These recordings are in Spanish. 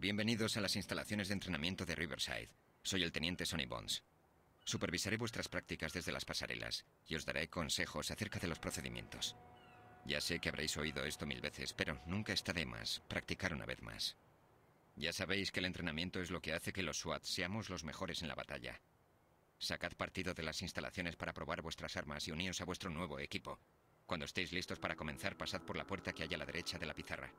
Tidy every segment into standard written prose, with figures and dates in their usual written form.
Bienvenidos a las instalaciones de entrenamiento de Riverside. Soy el teniente Sonny Bones. Supervisaré vuestras prácticas desde las pasarelas y os daré consejos acerca de los procedimientos. Ya sé que habréis oído esto 1000 veces, pero nunca está de más practicar una vez más. Ya sabéis que el entrenamiento es lo que hace que los SWAT seamos los mejores en la batalla. Sacad partido de las instalaciones para probar vuestras armas y uníos a vuestro nuevo equipo. Cuando estéis listos para comenzar, pasad por la puerta que hay a la derecha de la pizarra.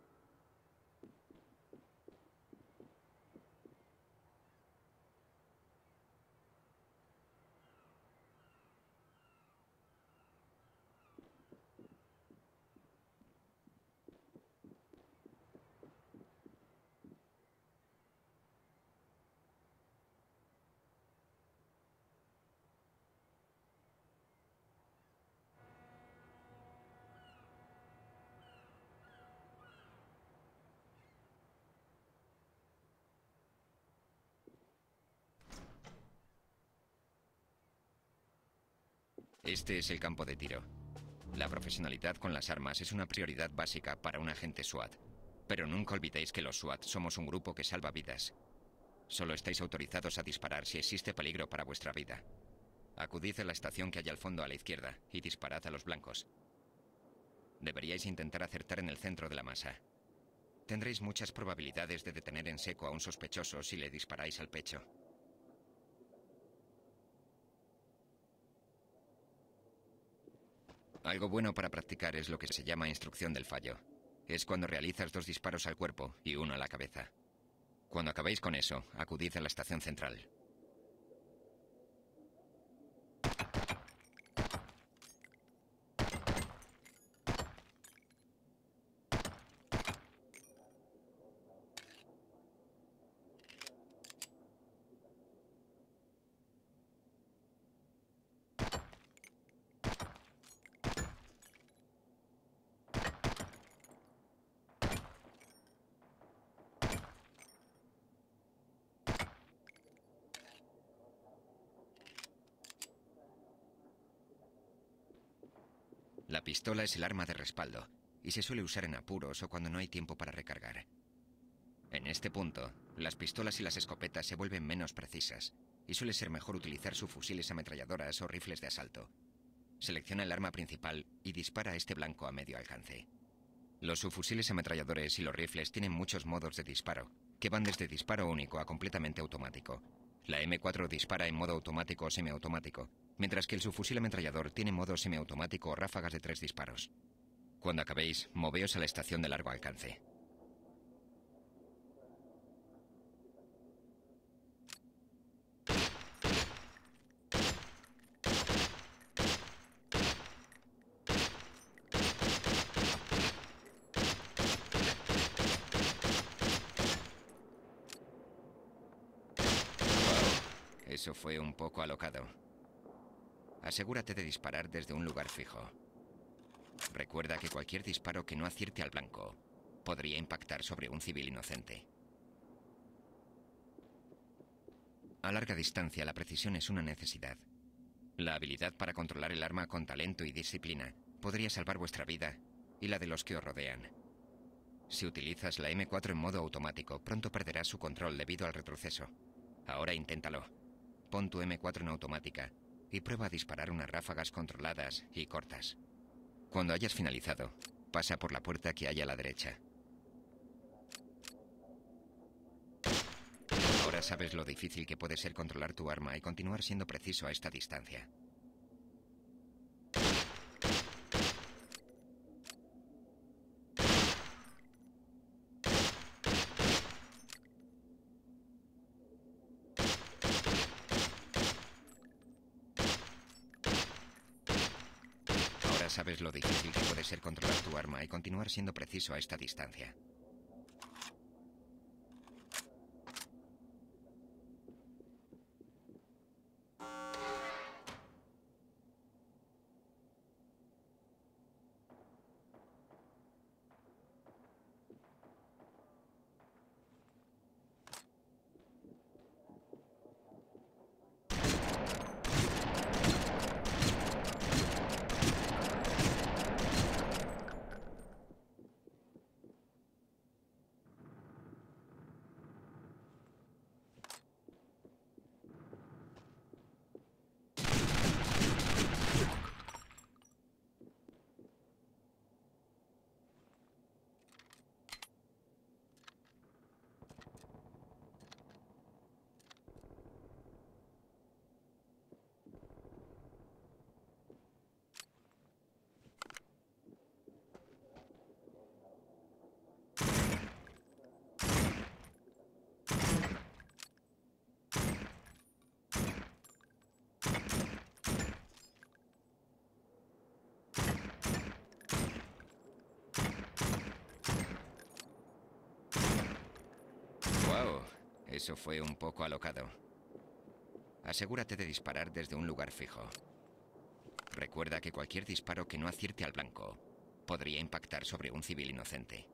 Este es el campo de tiro. La profesionalidad con las armas es una prioridad básica para un agente SWAT. Pero nunca olvidéis que los SWAT somos un grupo que salva vidas. Solo estáis autorizados a disparar si existe peligro para vuestra vida. Acudid a la estación que hay al fondo a la izquierda y disparad a los blancos. Deberíais intentar acertar en el centro de la masa. Tendréis muchas probabilidades de detener en seco a un sospechoso si le disparáis al pecho. Algo bueno para practicar es lo que se llama instrucción del fallo. Es cuando realizas 2 disparos al cuerpo y 1 a la cabeza. Cuando acabéis con eso, acudid a la estación central. La pistola es el arma de respaldo y se suele usar en apuros o cuando no hay tiempo para recargar. En este punto, las pistolas y las escopetas se vuelven menos precisas y suele ser mejor utilizar subfusiles ametralladoras o rifles de asalto. Selecciona el arma principal y dispara a este blanco a medio alcance. Los subfusiles ametralladores y los rifles tienen muchos modos de disparo, que van desde disparo único a completamente automático. La M4 dispara en modo automático o semiautomático, mientras que el subfusil ametrallador tiene modo semiautomático o ráfagas de 3 disparos. Cuando acabéis, moveos a la estación de largo alcance. Eso fue un poco alocado. Asegúrate de disparar desde un lugar fijo. Recuerda que cualquier disparo que no acierte al blanco podría impactar sobre un civil inocente. A larga distancia, la precisión es una necesidad. La habilidad para controlar el arma con talento y disciplina podría salvar vuestra vida y la de los que os rodean. Si utilizas la M4 en modo automático, pronto perderás su control debido al retroceso. Ahora inténtalo. Pon tu M4 en automática y prueba a disparar unas ráfagas controladas y cortas. Cuando hayas finalizado, pasa por la puerta que hay a la derecha. Ahora sabes lo difícil que puede ser controlar tu arma y continuar siendo preciso a esta distancia. Ahora sabes lo difícil que puede ser controlar tu arma y continuar siendo preciso a esta distancia. Eso fue un poco alocado. Asegúrate de disparar desde un lugar fijo. Recuerda que cualquier disparo que no acierte al blanco podría impactar sobre un civil inocente.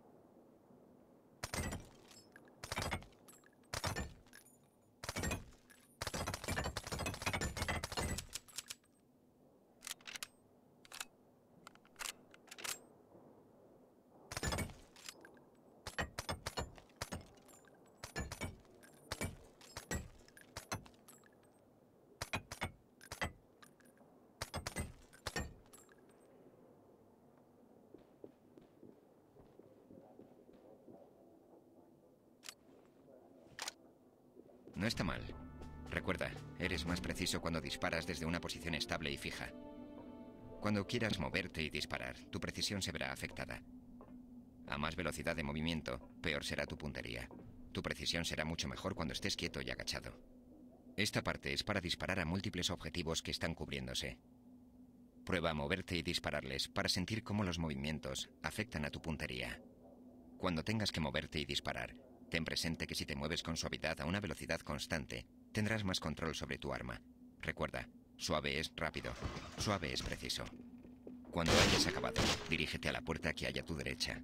No está mal. Recuerda, eres más preciso cuando disparas desde una posición estable y fija. Cuando quieras moverte y disparar, tu precisión se verá afectada. A más velocidad de movimiento, peor será tu puntería. Tu precisión será mucho mejor cuando estés quieto y agachado. Esta parte es para disparar a múltiples objetivos que están cubriéndose. Prueba a moverte y dispararles para sentir cómo los movimientos afectan a tu puntería. Cuando tengas que moverte y disparar, ten presente que si te mueves con suavidad a una velocidad constante, tendrás más control sobre tu arma. Recuerda, suave es rápido, suave es preciso. Cuando hayas acabado, dirígete a la puerta que hay a tu derecha.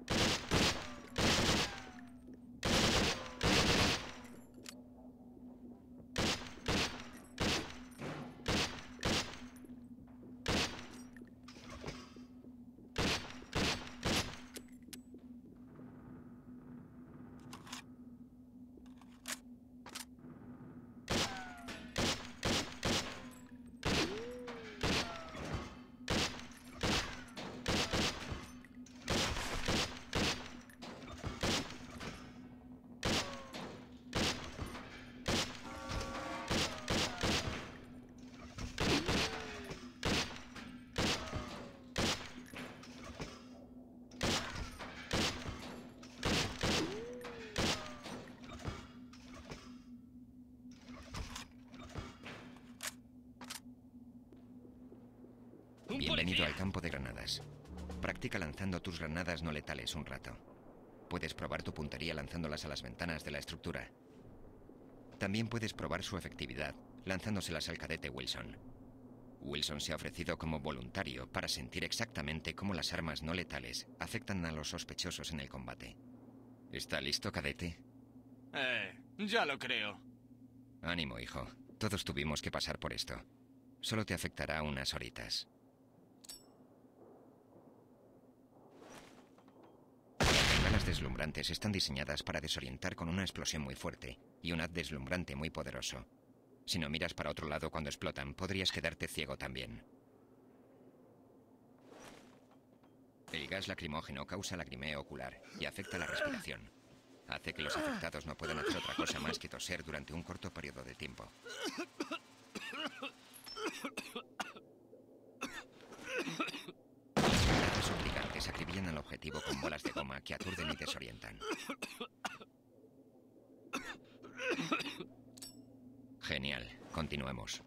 Bienvenido al campo de granadas. Practica lanzando tus granadas no letales un rato. Puedes probar tu puntería lanzándolas a las ventanas de la estructura. También puedes probar su efectividad lanzándoselas al cadete Wilson. Wilson se ha ofrecido como voluntario para sentir exactamente cómo las armas no letales afectan a los sospechosos en el combate. ¿Está listo, cadete? Ya lo creo. Ánimo, hijo. Todos tuvimos que pasar por esto. Solo te afectará unas horitas. Las bengalas deslumbrantes están diseñadas para desorientar con una explosión muy fuerte y un haz deslumbrante muy poderoso. Si no miras para otro lado cuando explotan, podrías quedarte ciego también. El gas lacrimógeno causa lagrimeo ocular y afecta la respiración. Hace que los afectados no puedan hacer otra cosa más que toser durante un corto periodo de tiempo. Los suplicantes acribillan al objetivo con bolas de goma que aturden y desorientan. Genial. Continuemos.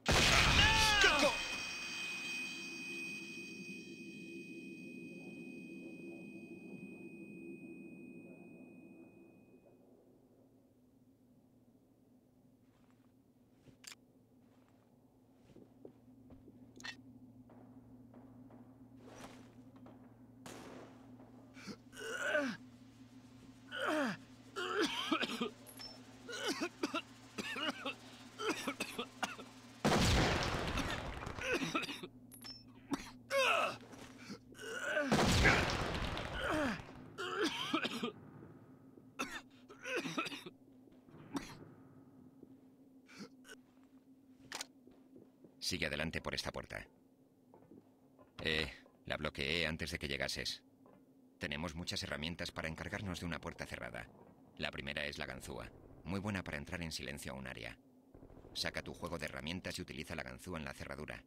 Sigue adelante por esta puerta. La bloqueé antes de que llegases. Tenemos muchas herramientas para encargarnos de una puerta cerrada. La primera es la ganzúa, muy buena para entrar en silencio a un área. Saca tu juego de herramientas y utiliza la ganzúa en la cerradura.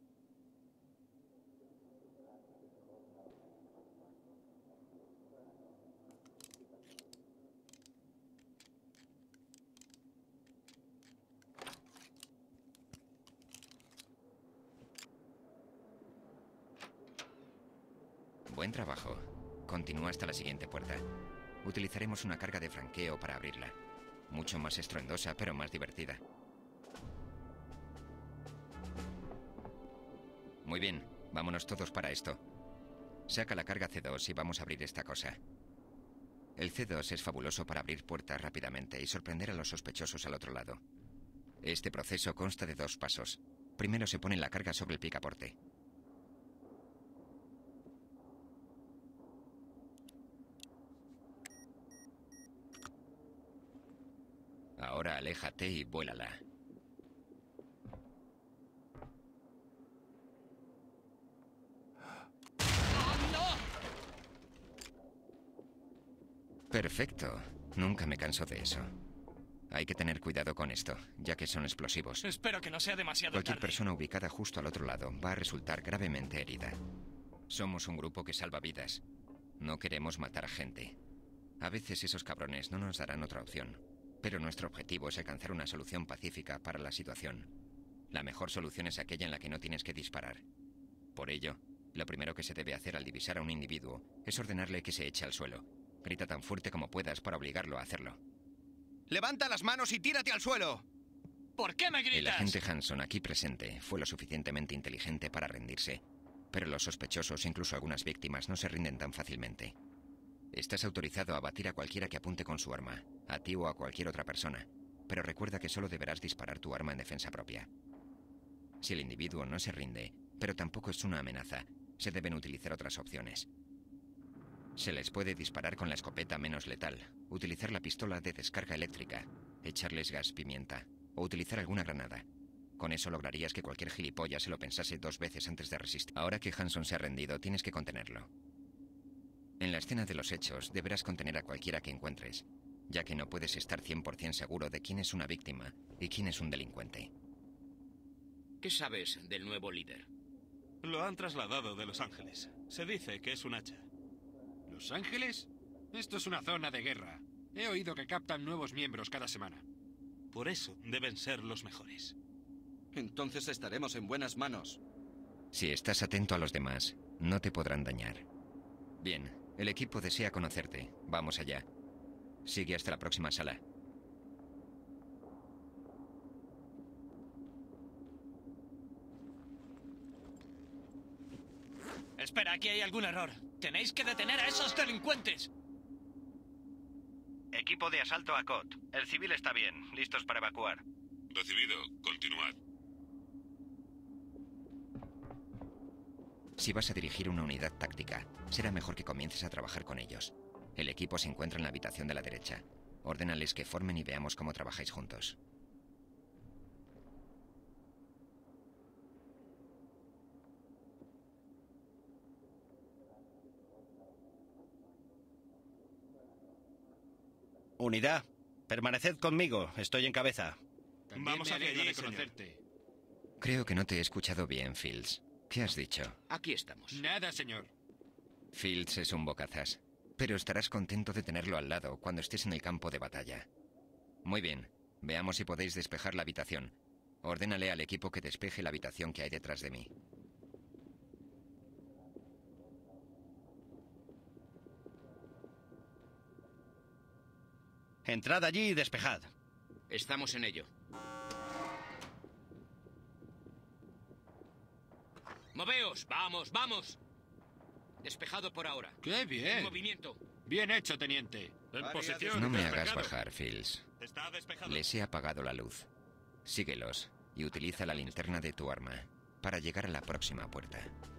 Buen trabajo. Continúa hasta la siguiente puerta. Utilizaremos una carga de franqueo para abrirla. mucho más estruendosa, pero más divertida. Muy bien, vámonos todos para esto. Saca la carga C2 y vamos a abrir esta cosa. El C2 es fabuloso para abrir puertas rápidamente y sorprender a los sospechosos al otro lado. Este proceso consta de 2 pasos. Primero se pone la carga sobre el picaporte. Ahora aléjate y vuélala. Perfecto. Nunca me canso de eso. Hay que tener cuidado con esto, ya que son explosivos. Espero que no sea demasiado Cualquier tarde. persona ubicada justo al otro lado va a resultar gravemente herida. Somos un grupo que salva vidas. No queremos matar gente. A veces esos cabrones no nos darán otra opción. Pero nuestro objetivo es alcanzar una solución pacífica para la situación. La mejor solución es aquella en la que no tienes que disparar. Por ello, lo primero que se debe hacer al divisar a un individuo es ordenarle que se eche al suelo. Grita tan fuerte como puedas para obligarlo a hacerlo. ¡Levanta las manos y tírate al suelo! ¿Por qué me gritas? El agente Hanson, aquí presente, fue lo suficientemente inteligente para rendirse. Pero los sospechosos, incluso algunas víctimas, no se rinden tan fácilmente. Estás autorizado a abatir a cualquiera que apunte con su arma, a ti o a cualquier otra persona. Pero recuerda que solo deberás disparar tu arma en defensa propia. Si el individuo no se rinde, pero tampoco es una amenaza, se deben utilizar otras opciones. Se les puede disparar con la escopeta menos letal, utilizar la pistola de descarga eléctrica, echarles gas pimienta o utilizar alguna granada. Con eso lograrías que cualquier gilipollas se lo pensase 2 veces antes de resistir. Ahora que Hanson se ha rendido, tienes que contenerlo. En la escena de los hechos, deberás contener a cualquiera que encuentres, ya que no puedes estar 100% seguro de quién es una víctima y quién es un delincuente. ¿Qué sabes del nuevo líder? Lo han trasladado de Los Ángeles. Se dice que es un hacha. ¿Los Ángeles? Esto es una zona de guerra. He oído que captan nuevos miembros cada semana. Por eso deben ser los mejores. Entonces estaremos en buenas manos. Si estás atento a los demás, no te podrán dañar. Bien, el equipo desea conocerte. Vamos allá. Sigue hasta la próxima sala. Espera, aquí hay algún error. Tenéis que detener a esos delincuentes. Equipo de asalto a COT. El civil está bien, listos para evacuar. Recibido. Continuad. Si vas a dirigir una unidad táctica, será mejor que comiences a trabajar con ellos. El equipo se encuentra en la habitación de la derecha. Ordénales que formen y veamos cómo trabajáis juntos. Unidad, permaneced conmigo. Estoy en cabeza. También Vamos me hacia alegra allí, de señor. conocerte. Creo que no te he escuchado bien, Fields. ¿Qué has dicho? Aquí estamos. Nada, señor. Fields es un bocazas, pero estarás contento de tenerlo al lado cuando estés en el campo de batalla. Muy bien, veamos si podéis despejar la habitación. Ordénale al equipo que despeje la habitación que hay detrás de mí. Entrad allí y despejad. Estamos en ello. ¡Moveos! ¡Vamos, vamos! Despejado por ahora. ¡Qué En bien! movimiento. Bien hecho, teniente. En Área posición. No me hagas despejado. bajar, Fields. Está despejado. Les he apagado la luz. Síguelos y utiliza la linterna de tu arma para llegar a la próxima puerta.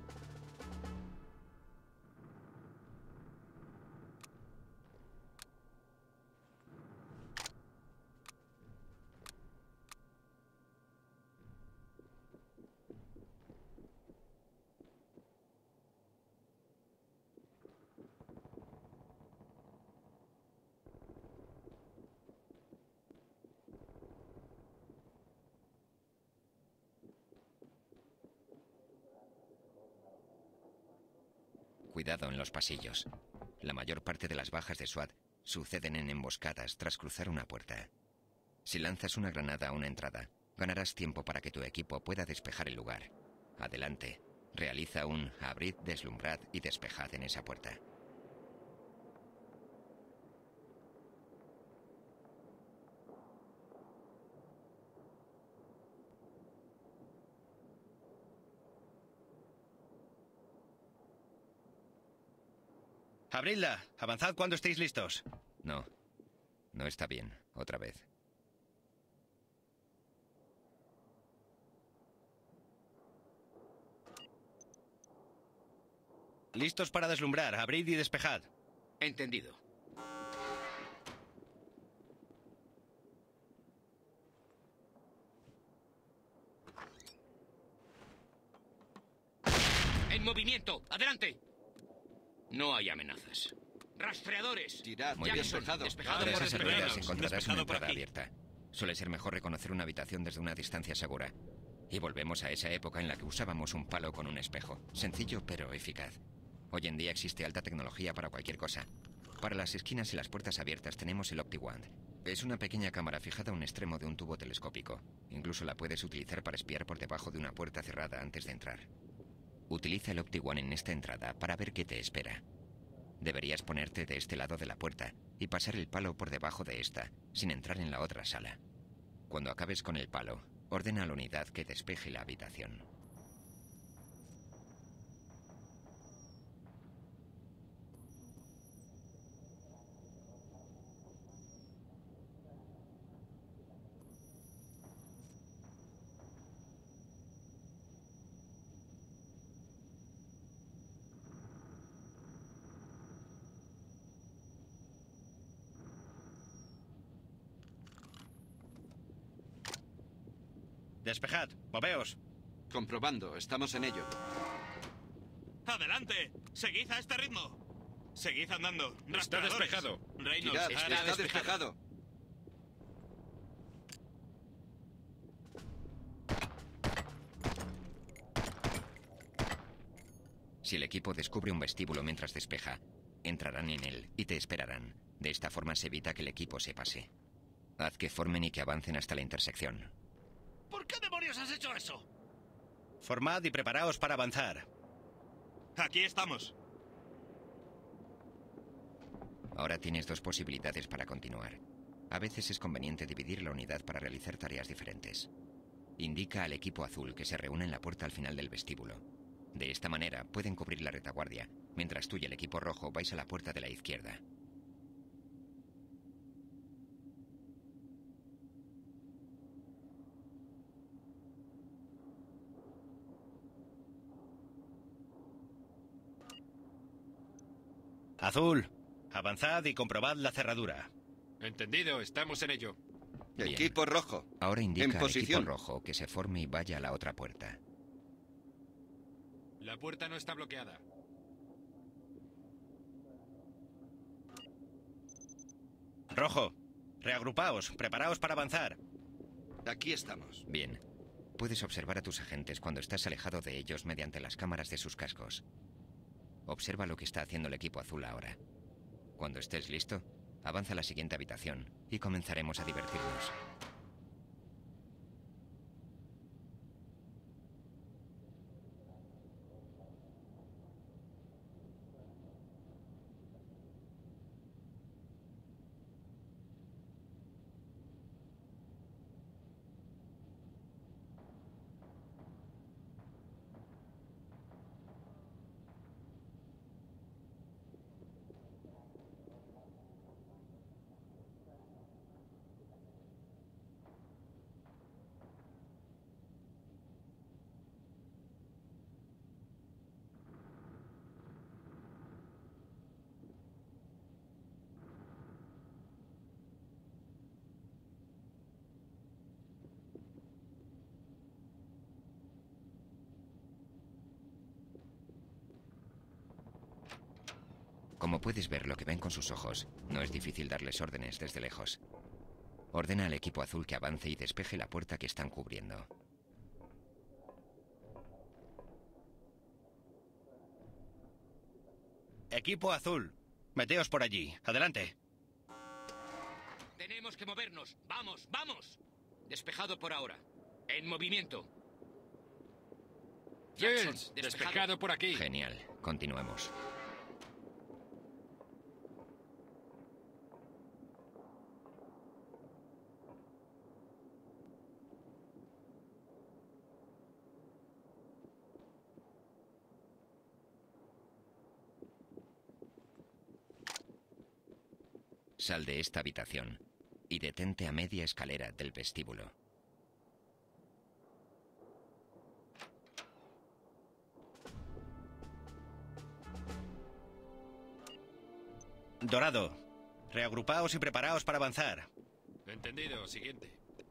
Cuidado en los pasillos. La mayor parte de las bajas de SWAT suceden en emboscadas tras cruzar una puerta. Si lanzas una granada a una entrada, ganarás tiempo para que tu equipo pueda despejar el lugar. Adelante. Realiza un abrid, deslumbrad y despejad en esa puerta. Abridla. Avanzad cuando estéis listos. No. No está bien. Otra vez. Listos para deslumbrar. Abrid y despejad. Entendido. ¡En movimiento! ¡Adelante! No hay amenazas. ¡Rastreadores! Tirad, Muy ya bien. despejado. Despejado Por por esas despejado. herreras encontrarás Despejado una por entrada aquí. abierta. Suele ser mejor reconocer una habitación desde una distancia segura. Y volvemos a esa época en la que usábamos un palo con un espejo. Sencillo pero eficaz. Hoy en día existe alta tecnología para cualquier cosa. Para las esquinas y las puertas abiertas tenemos el OptiWand. Es una pequeña cámara fijada a un extremo de un tubo telescópico. Incluso la puedes utilizar para espiar por debajo de una puerta cerrada antes de entrar. Utiliza el OptiWand en esta entrada para ver qué te espera. Deberías ponerte de este lado de la puerta y pasar el palo por debajo de esta, sin entrar en la otra sala. Cuando acabes con el palo, ordena a la unidad que despeje la habitación. Despejad. Moveos. Comprobando, estamos en ello. ¡Adelante! ¡Seguid a este ritmo! ¡Seguid andando! Está ¡Rastreadores! despejado. Reynolds, Tirad, ahora está despejado. Si el equipo descubre un vestíbulo mientras despeja, entrarán en él y te esperarán. De esta forma se evita que el equipo se pase. Haz que formen y que avancen hasta la intersección. ¿Por qué demonios has hecho eso? Formad y preparaos para avanzar. Aquí estamos. Ahora tienes dos posibilidades para continuar. A veces es conveniente dividir la unidad para realizar tareas diferentes. Indica al equipo azul que se reúne en la puerta al final del vestíbulo. De esta manera pueden cubrir la retaguardia, mientras tú y el equipo rojo vais a la puerta de la izquierda. Azul. Avanzad y comprobad la cerradura. Entendido, estamos en ello. Bien. Equipo rojo. Ahora indica En al equipo posición. rojo que se forme y vaya a la otra puerta. La puerta no está bloqueada. Rojo. Reagrupaos. Preparaos para avanzar. Aquí estamos. Bien. Puedes observar a tus agentes cuando estás alejado de ellos mediante las cámaras de sus cascos. Observa lo que está haciendo el equipo azul ahora. Cuando estés listo, avanza a la siguiente habitación y comenzaremos a divertirnos. Como puedes ver lo que ven con sus ojos, no es difícil darles órdenes desde lejos. Ordena al equipo azul que avance y despeje la puerta que están cubriendo. Equipo azul. Meteos por allí. Adelante. Tenemos que movernos. ¡Vamos, vamos! Despejado por ahora. En movimiento. Jackson, Fields, despejado por aquí. Genial. Continuemos. Sal de esta habitación y detente a media escalera del vestíbulo. Dorado, reagrupaos y preparaos para avanzar. Entendido. Siguiente.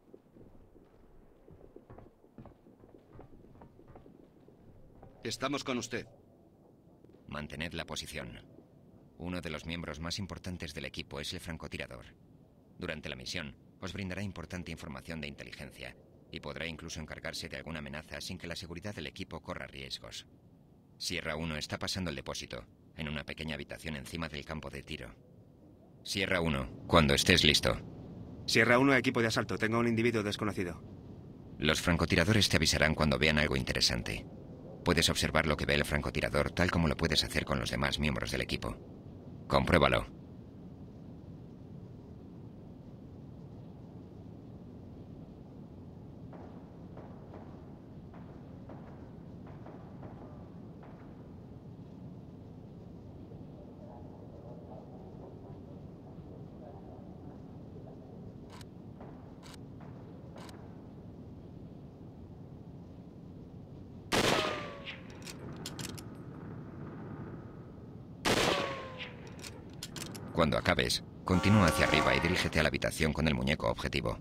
Estamos con usted. Mantened la posición. Uno de los miembros más importantes del equipo es el francotirador. Durante la misión, os brindará importante información de inteligencia y podrá incluso encargarse de alguna amenaza sin que la seguridad del equipo corra riesgos. Sierra 1 está pasando el depósito, en una pequeña habitación encima del campo de tiro. Sierra 1, cuando estés listo. Sierra 1, equipo de asalto. Tengo a un individuo desconocido. Los francotiradores te avisarán cuando vean algo interesante. Puedes observar lo que ve el francotirador tal como lo puedes hacer con los demás miembros del equipo. Compruébalo. Cuando acabes, continúa hacia arriba y dirígete a la habitación con el muñeco objetivo.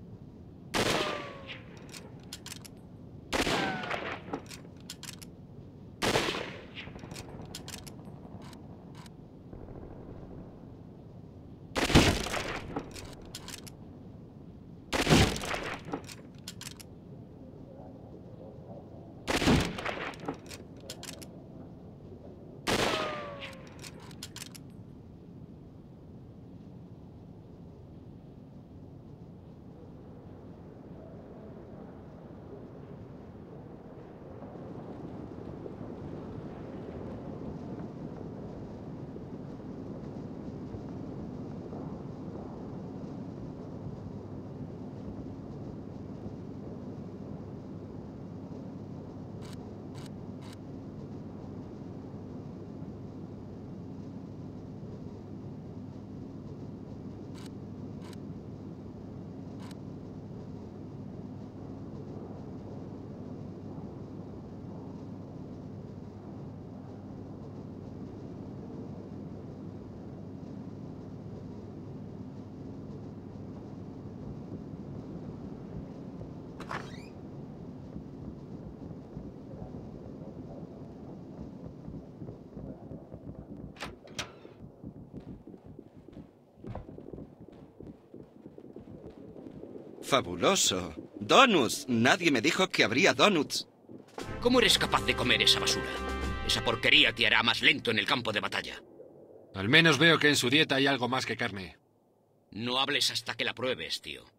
Fabuloso. Donuts. Nadie me dijo que habría donuts. ¿Cómo eres capaz de comer esa basura? Esa porquería te hará más lento en el campo de batalla. Al menos veo que en su dieta hay algo más que carne. No hables hasta que la pruebes, tío.